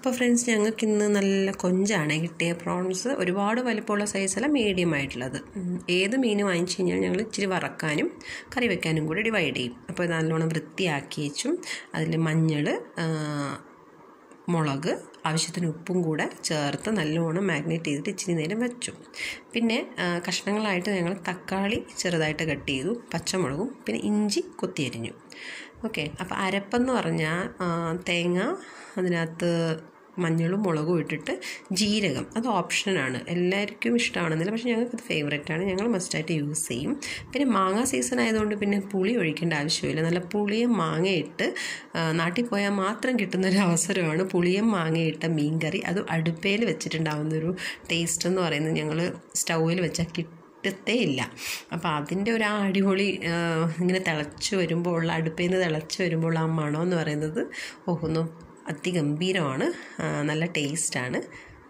അപ്പോൾ ഫ്രണ്ട്സ്, ഞങ്ങൾക്കിന്ന് നല്ല കൊഞ്ചാണ് കിട്ടിയ. പ്രോൺസ് ഒരുപാട് വലിപ്പമുള്ള സൈസല്ല, മീഡിയം ആയിട്ടുള്ളത്. ഏത് മീൻ വാങ്ങിച്ചു കഴിഞ്ഞാൽ ഞങ്ങൾ ഇച്ചിരി വറക്കാനും കറി വെക്കാനും കൂടി ഡിവൈഡ് ചെയ്യും. അപ്പോൾ നല്ലോണം വൃത്തിയാക്കി വെച്ചും അതിൽ മഞ്ഞൾ, മുളക്, ആവശ്യത്തിന് ഉപ്പും കൂടെ ചേർത്ത് നല്ലോണം മാഗ്നേറ്റ് ചെയ്തിട്ട് ഇച്ചിരി നേരം വെച്ചു. പിന്നെ കഷ്ണങ്ങളായിട്ട് ഞങ്ങൾ തക്കാളി ചെറുതായിട്ട് കട്ട് ചെയ്തു, പച്ചമുളകും പിന്നെ ഇഞ്ചി കൊത്തിയരിഞ്ഞു. ഓക്കെ, അപ്പോൾ അരപ്പെന്ന് പറഞ്ഞാൽ തേങ്ങ, അതിനകത്ത് മഞ്ഞളും മുളകും ഇട്ടിട്ട് ജീരകം, അത് ഓപ്ഷനാണ്, എല്ലാവർക്കും ഇഷ്ടമാണെന്നില്ല, പക്ഷേ ഞങ്ങൾക്കത് ഫേവറേറ്റാണ്, ഞങ്ങൾ മസ്റ്റായിട്ട് യൂസ് ചെയ്യും. പിന്നെ മാങ്ങ സീസൺ ആയതുകൊണ്ട് പിന്നെ പുളി ഒഴിക്കേണ്ട ആവശ്യമില്ല. നല്ല പുളിയും മാങ്ങയിട്ട് നാട്ടിൽ പോയാൽ മാത്രം കിട്ടുന്നൊരു അവസരമാണ് പുളിയും മാങ്ങയിട്ട മീൻ കറി. അത് അടുപ്പയിൽ വെച്ചിട്ടുണ്ടാകുന്നൊരു ടേസ്റ്റ് എന്ന് പറയുന്നത് ഞങ്ങൾ സ്റ്റൗവിൽ വെച്ചാൽ കിട്ടത്തേ ഇല്ല. അപ്പോൾ അതിൻ്റെ ഒരു അടിപൊളി ഇങ്ങനെ തിളച്ച് വരുമ്പോൾ ഉള്ള, അടുപ്പിൽ നിന്ന് തിളച്ച് വരുമ്പോൾ ആ മണം എന്ന് പറയുന്നത് ഒന്ന് അതിഗംഭീരമാണ്, നല്ല ടേസ്റ്റാണ്.